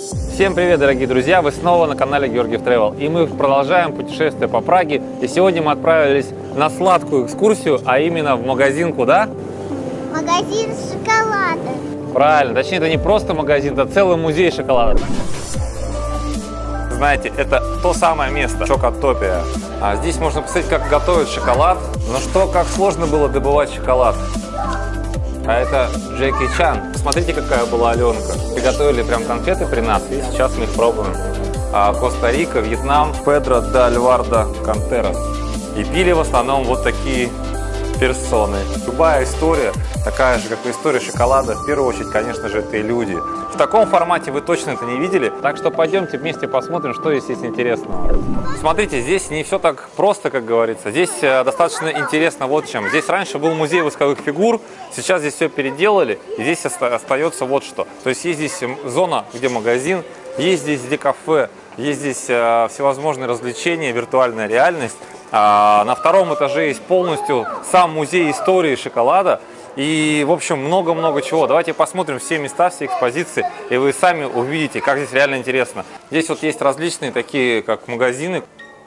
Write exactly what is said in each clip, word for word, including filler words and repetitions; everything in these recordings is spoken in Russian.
Всем привет, дорогие друзья! Вы снова на канале Георгиев Travel. И мы продолжаем путешествие по Праге. И сегодня мы отправились на сладкую экскурсию, а именно в магазин куда? Магазин шоколада. Правильно, точнее, это не просто магазин, это целый музей шоколада. Знаете, это то самое место, Шокотопия. А здесь можно посмотреть, как готовят шоколад. Но что, как сложно было добывать шоколад. А это Джеки Чан. Посмотрите, какая была Аленка. Приготовили прям конфеты при нас, и сейчас мы их пробуем. А Коста-Рика, Вьетнам, Педро де Альвардо Контерас. И пили в основном вот такие персоны. Любая история, такая же, как и история шоколада, в первую очередь, конечно же, это и люди. В таком формате вы точно это не видели, так что пойдемте вместе посмотрим, что здесь есть интересного. Смотрите, здесь не все так просто, как говорится. Здесь достаточно интересно вот чем. Здесь раньше был музей восковых фигур, сейчас здесь все переделали, и здесь остается вот что. То есть есть здесь зона, где магазин, есть здесь где кафе, есть здесь всевозможные развлечения, виртуальная реальность. А на втором этаже есть полностью сам музей истории шоколада. И, в общем, много-много чего. Давайте посмотрим все места, все экспозиции, и вы сами увидите, как здесь реально интересно. Здесь вот есть различные такие, как магазины.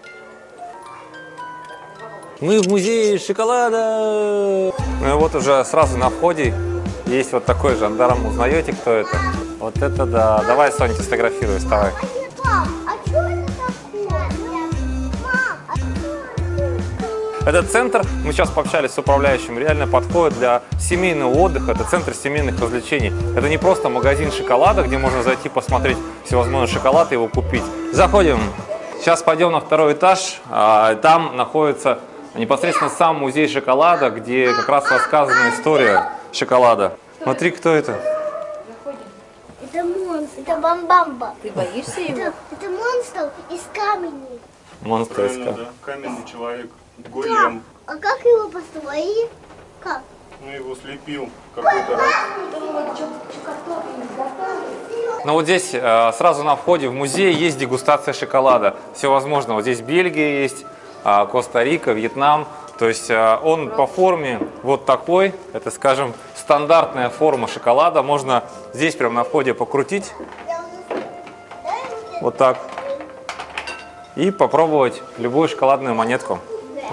Мы в музее шоколада! Ну и вот уже сразу на входе есть вот такой жандарм. Узнаете, кто это? Вот это да. Давай, Соня, сфотографируй, вставай. Этот центр, мы сейчас пообщались с управляющим, реально подходит для семейного отдыха, это центр семейных развлечений. Это не просто магазин шоколада, где можно зайти посмотреть всевозможный шоколад и его купить. Заходим. Сейчас пойдем на второй этаж, там находится непосредственно сам музей шоколада, где как раз рассказана история шоколада. Смотри, кто это? Это монстр. Это Бамбамба. Ты боишься его? Это, это монстр из камня. Монстр из камня. Да, каменный человек. Голем. А как его построили? Как? Ну, его слепил какой-то. Ну вот здесь э, сразу на входе в музей есть дегустация шоколада. Все возможно. Вот здесь Бельгия есть, э, Коста-Рика, Вьетнам. То есть э, он по форме вот такой. Это, скажем, стандартная форма шоколада. Можно здесь прямо на входе покрутить. Вот так. И попробовать любую шоколадную монетку.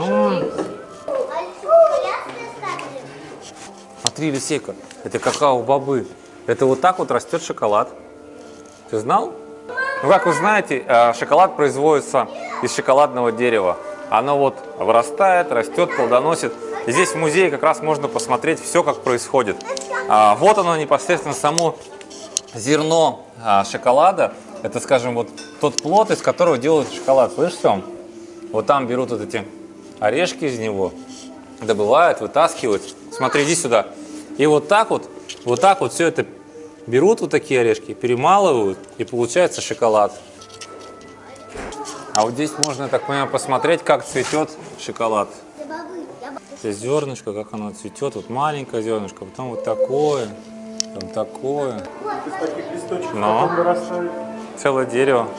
Смотри, Лисейка, это какао-бобы. Это вот так вот растет шоколад. Ты знал? Ну, как вы знаете, шоколад производится из шоколадного дерева. Оно вот вырастает, растет, плодоносит. И здесь в музее как раз можно посмотреть все, как происходит. Вот оно непосредственно само зерно шоколада. Это, скажем, вот тот плод, из которого делают шоколад. Слышишь, Сем? Вот там берут вот эти орешки из него, добывают, вытаскивают. Смотри, иди сюда. И вот так вот, вот так вот все это берут, вот такие орешки, перемалывают, и получается шоколад. А вот здесь можно, я так понимаю, посмотреть, как цветет шоколад. Здесь зернышко, как оно цветет. Вот маленькое зернышко, потом вот такое, потом такое. Но целое дерево.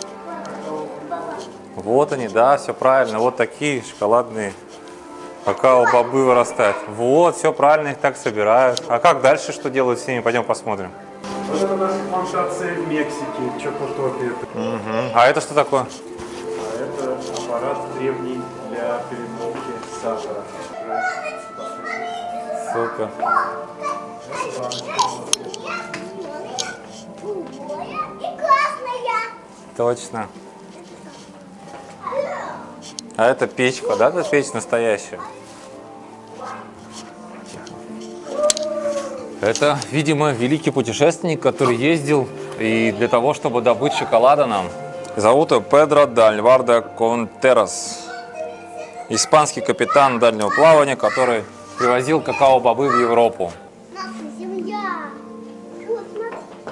Вот они, да, все правильно. Вот такие шоколадные какао-бобы вырастают. Вот, все правильно, их так собирают. А как дальше, что делают с ними? Пойдем посмотрим. Вот это наша плантация в Мексике, Чокотопия. Угу. А это что такое? А это аппарат древний для перемолки сахара. Супер. Точно. А это печка, да? Это печь настоящая. Это, видимо, великий путешественник, который ездил и для того, чтобы добыть шоколада нам. Зовут его Педро де Альвардо Контерас. Испанский капитан дальнего плавания, который привозил какао-бобы в Европу. Наша земля. Вот, смотри.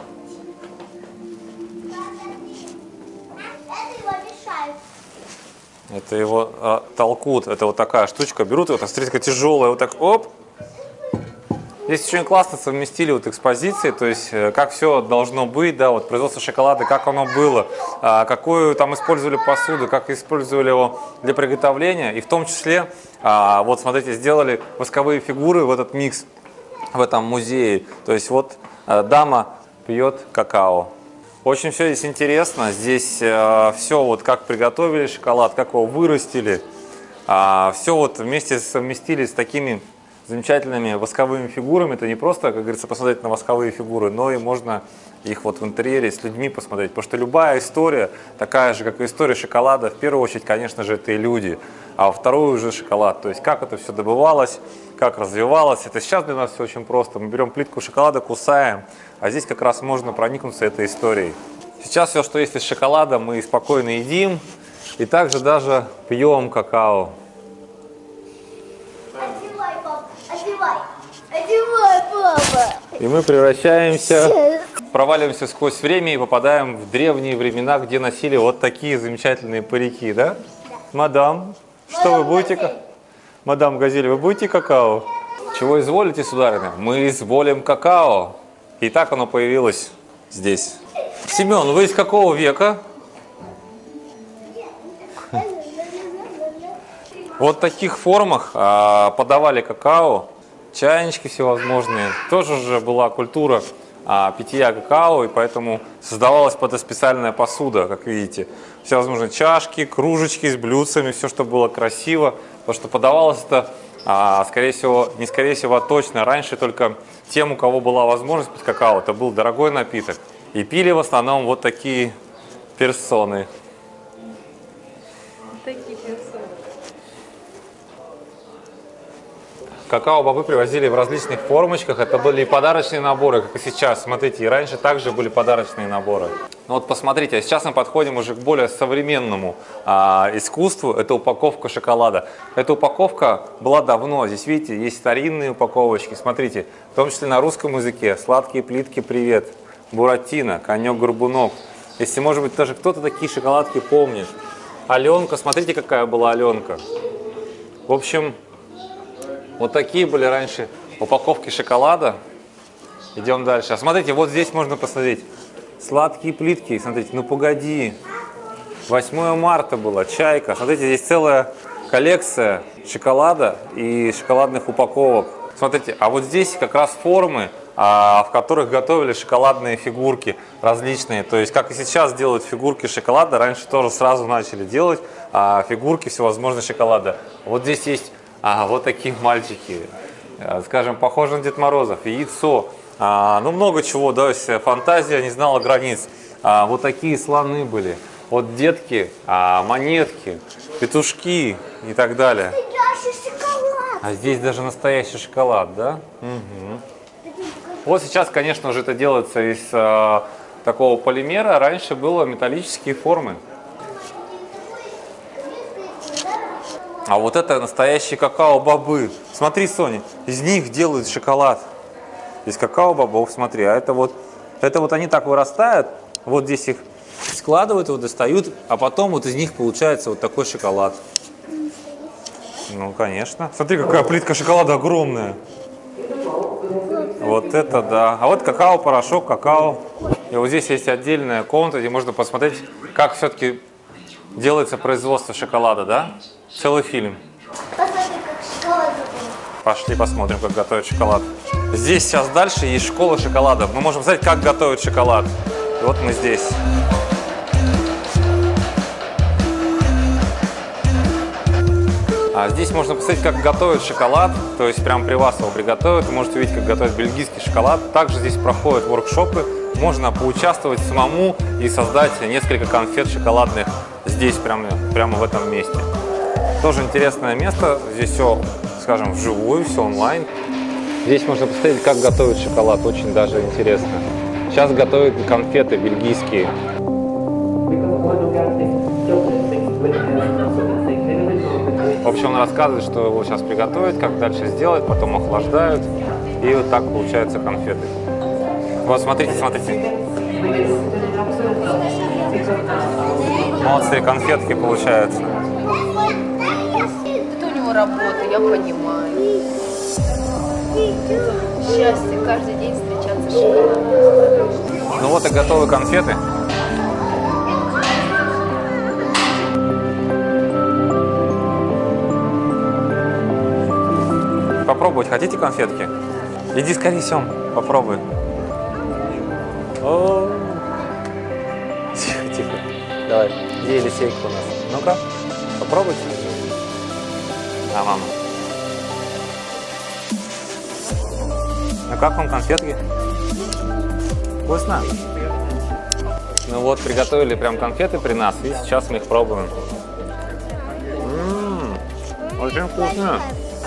Это его мешает. Это его э, толкут. Это вот такая штучка. Берут, вот, смотрите, такая тяжелая, вот так, оп. Здесь очень классно совместили вот экспозиции, то есть как все должно быть, да, вот производство шоколада, как оно было, а, какую там использовали посуду, как использовали его для приготовления, и в том числе, а, вот смотрите, сделали восковые фигуры в этот микс в этом музее, то есть вот а, дама пьет какао. Очень все здесь интересно. Здесь э, все вот как приготовили шоколад, как его вырастили. А, все вот вместе совместили с такими замечательными восковыми фигурами. Это не просто, как говорится, посмотреть на восковые фигуры, но и можно их вот в интерьере с людьми посмотреть. Потому что любая история, такая же, как и история шоколада, в первую очередь, конечно же, это и люди, а во вторую уже шоколад. То есть как это все добывалось, как развивалось. Это сейчас для нас все очень просто. Мы берем плитку шоколада, кусаем, а здесь как раз можно проникнуться этой историей. Сейчас все, что есть из шоколада, мы спокойно едим и также даже пьем какао. Одевай, папа, одевай. Одевай, папа. И мы превращаемся, проваливаемся сквозь время и попадаем в древние времена, где носили вот такие замечательные парики, да? Да. Мадам, что вы будете? Мадам Газель, вы будете какао? Чего изволите, сударыня? Мы изволим какао. И так оно появилось здесь. Семен, вы из какого века? Вот в таких формах а, подавали какао, чайнички всевозможные. Тоже уже была культура а, питья какао, и поэтому создавалась под это специальная посуда, как видите. Всевозможные чашки, кружечки с блюдцами, все, что было красиво. Потому что подавалось это, а, скорее всего, не скорее всего, а точно раньше только тем, у кого была возможность пить какао. Это был дорогой напиток. И пили в основном вот такие персоны. Такие персоны. Какао-бобы привозили в различных формочках. Это были подарочные наборы, как и сейчас. Смотрите, и раньше также были подарочные наборы. Ну вот посмотрите, а сейчас мы подходим уже к более современному а, искусству. Это упаковка шоколада. Эта упаковка была давно. Здесь, видите, есть старинные упаковочки. Смотрите, в том числе на русском языке. Сладкие плитки, привет. Буратино, конек-горбунок. Если, может быть, даже кто-то такие шоколадки помнит. Аленка, смотрите, какая была Аленка. В общем... Вот такие были раньше упаковки шоколада. Идем дальше. А смотрите, вот здесь можно посмотреть. Сладкие плитки. Смотрите, ну погоди. восьмое марта было, чайка. Смотрите, здесь целая коллекция шоколада и шоколадных упаковок. Смотрите, а вот здесь как раз формы, а, в которых готовили шоколадные фигурки различные. То есть, как и сейчас делают фигурки шоколада, раньше тоже сразу начали делать а, фигурки всевозможные шоколада. Вот здесь есть... А, вот такие мальчики, скажем, похожи на Дед Морозов, яйцо, а, ну много чего, да, фантазия не знала границ. А, вот такие слоны были, вот детки, а, монетки, петушки и так далее. А здесь даже настоящий шоколад, да? Угу. Вот сейчас, конечно, уже это делается из а, такого полимера, раньше было металлические формы. А вот это настоящие какао-бобы. Смотри, Соня, из них делают шоколад. Из какао-бобов, смотри, а это вот, это вот они так вырастают, вот здесь их складывают, вот достают, а потом вот из них получается вот такой шоколад. Ну, конечно. Смотри, какая плитка шоколада огромная. Вот это да. А вот какао-порошок, какао. И вот здесь есть отдельная комната, где можно посмотреть, как все-таки делается производство шоколада, да? Целый фильм. Посмотри, как шоколад готовит. Пошли посмотрим, как готовят шоколад. Здесь сейчас дальше есть школа шоколада. Мы можем знать, как готовят шоколад. И вот мы здесь. А здесь можно посмотреть, как готовят шоколад. То есть прямо при вас его приготовят. Вы можете увидеть, как готовят бельгийский шоколад. Также здесь проходят воркшопы. Можно поучаствовать самому и создать несколько конфет шоколадных здесь, прямо, прямо в этом месте. Тоже интересное место. Здесь все, скажем, вживую, все онлайн. Здесь можно посмотреть, как готовят шоколад. Очень даже интересно. Сейчас готовят конфеты бельгийские. В общем, он рассказывает, что его сейчас приготовят, как дальше сделать, потом охлаждают. И вот так получаются конфеты. Вот, смотрите, смотрите. Молодцы, конфетки получаются. Это у него работа, я понимаю. Счастье, каждый день встречаться с шоколадом. Ну вот и готовы конфеты. Попробовать хотите конфетки? Иди скорее, Сем, попробуй. О, Давай, где Елисейка у нас? Ну-ка, попробуйте. А, мама. Ну как вам конфетки? Вкусно? Ну вот, приготовили прям конфеты при нас, и сейчас мы их пробуем. Ммм, очень вкусно.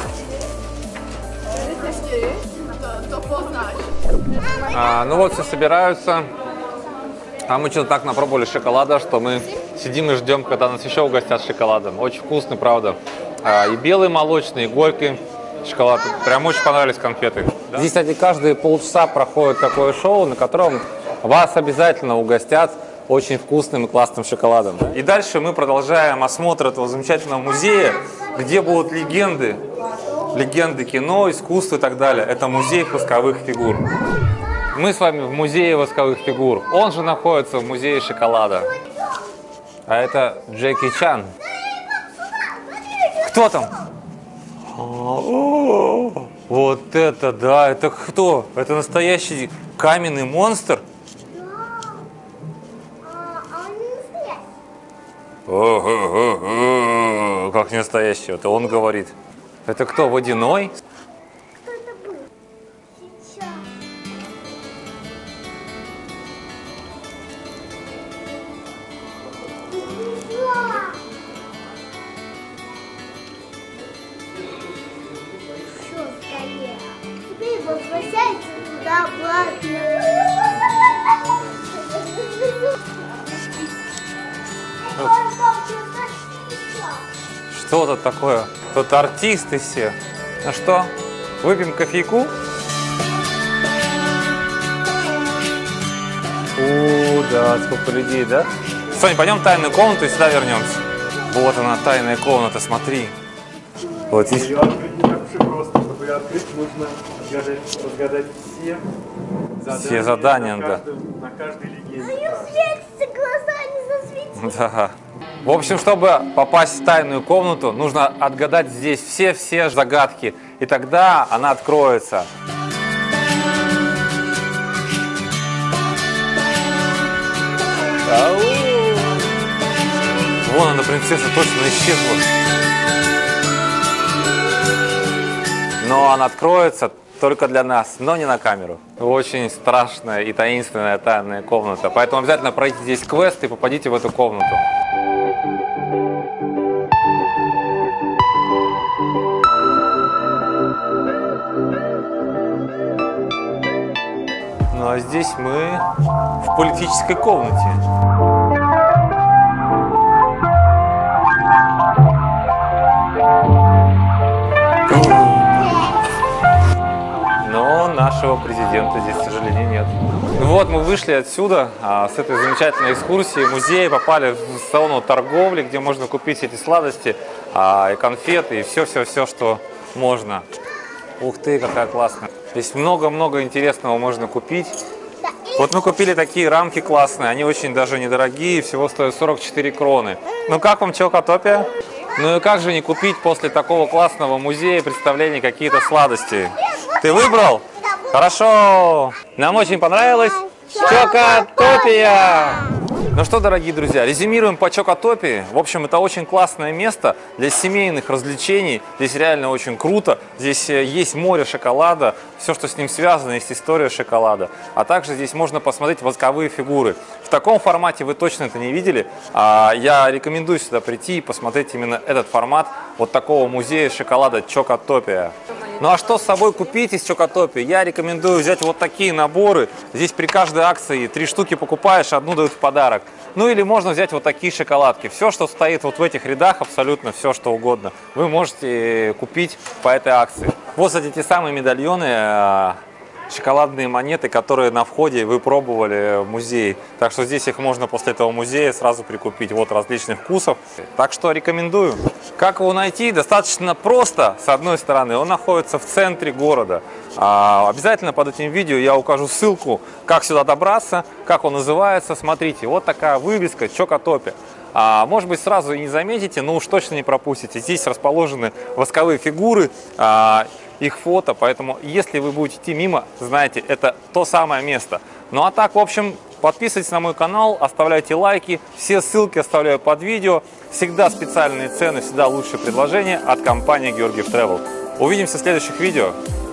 А, ну вот, все собираются. А мы что-то так напробовали шоколада, что мы сидим и ждем, когда нас еще угостят шоколадом. Очень вкусный, правда. А, и белый молочный, и горький шоколад. Прям очень понравились конфеты. Да? Здесь, кстати, каждые полчаса проходит такое шоу, на котором вас обязательно угостят очень вкусным и классным шоколадом. И дальше мы продолжаем осмотр этого замечательного музея, где будут легенды, легенды кино, искусства и так далее. Это музей восковых фигур. Мы с вами в музее восковых фигур. Он же находится в музее шоколада. А это Джеки Чан. Кто там? О, вот это да, это кто? Это настоящий каменный монстр? О, как не настоящий, это он говорит. Это кто, водяной? Кто это был? Сейчас. Все, скорее. Теперь возвращается туда обратно. Что тут такое? Тут артисты все. Ну что, выпьем кофейку? О, да, сколько людей, да? Соня, пойдем в тайную комнату и сюда вернемся. Вот она, тайная комната, смотри. Вот видишь? Ее открыть не так уж и просто. Чтобы ее открыть, нужно разгадать, разгадать все задания, Все задания, на да. каждом, на каждой легенде. Светится, глаза не засветятся. Да. В общем, чтобы попасть в тайную комнату, нужно отгадать здесь все-все загадки, и тогда она откроется. Ау! Вон она, принцесса, точно исчезла. Но она откроется только для нас, но не на камеру. Очень страшная и таинственная тайная комната, поэтому обязательно пройдите здесь квест и попадите в эту комнату. Ну а здесь мы в политической комнате. Но нашего президента здесь, к сожалению, нет. Ну вот, мы вышли отсюда, а, с этой замечательной экскурсии, музея, попали в салон торговли, где можно купить эти сладости, а, и конфеты, и все-все-все, что можно. Ух ты, какая классная. Здесь много-много интересного можно купить. Вот мы купили такие рамки классные, они очень даже недорогие, всего стоят сорок четыре кроны. Ну как вам Чокотопия? Ну и как же не купить после такого классного музея представления какие-то сладости? Ты выбрал? Хорошо! Нам очень понравилось Чокотопия! Ну что, дорогие друзья, резюмируем по Чокотопии. В общем, это очень классное место для семейных развлечений. Здесь реально очень круто. Здесь есть море шоколада, все, что с ним связано, есть история шоколада. А также здесь можно посмотреть восковые фигуры. В таком формате вы точно это не видели. Я рекомендую сюда прийти и посмотреть именно этот формат вот такого музея шоколада Чокотопия. Ну а что с собой купить из Чокотопии? Я рекомендую взять вот такие наборы. Здесь при каждой акции три штуки покупаешь, одну дают в подарок. Ну или можно взять вот такие шоколадки. Все, что стоит вот в этих рядах, абсолютно все, что угодно, вы можете купить по этой акции. Вот, кстати, те самые медальоны, шоколадные монеты, которые на входе вы пробовали в музее. Так что здесь их можно после этого музея сразу прикупить. Вот различных вкусов. Так что рекомендую. Как его найти? Достаточно просто. С одной стороны, он находится в центре города. А, обязательно под этим видео я укажу ссылку, как сюда добраться, как он называется. Смотрите, вот такая вывеска Чокотопия. А, может быть, сразу и не заметите, но уж точно не пропустите. Здесь расположены восковые фигуры, а, их фото, поэтому если вы будете идти мимо, знаете, это то самое место. Ну а так, в общем, Подписывайтесь на мой канал, оставляйте лайки. Все ссылки оставляю под видео. Всегда специальные цены, всегда лучшие предложения от компании Георгиев Travel. Увидимся в следующих видео.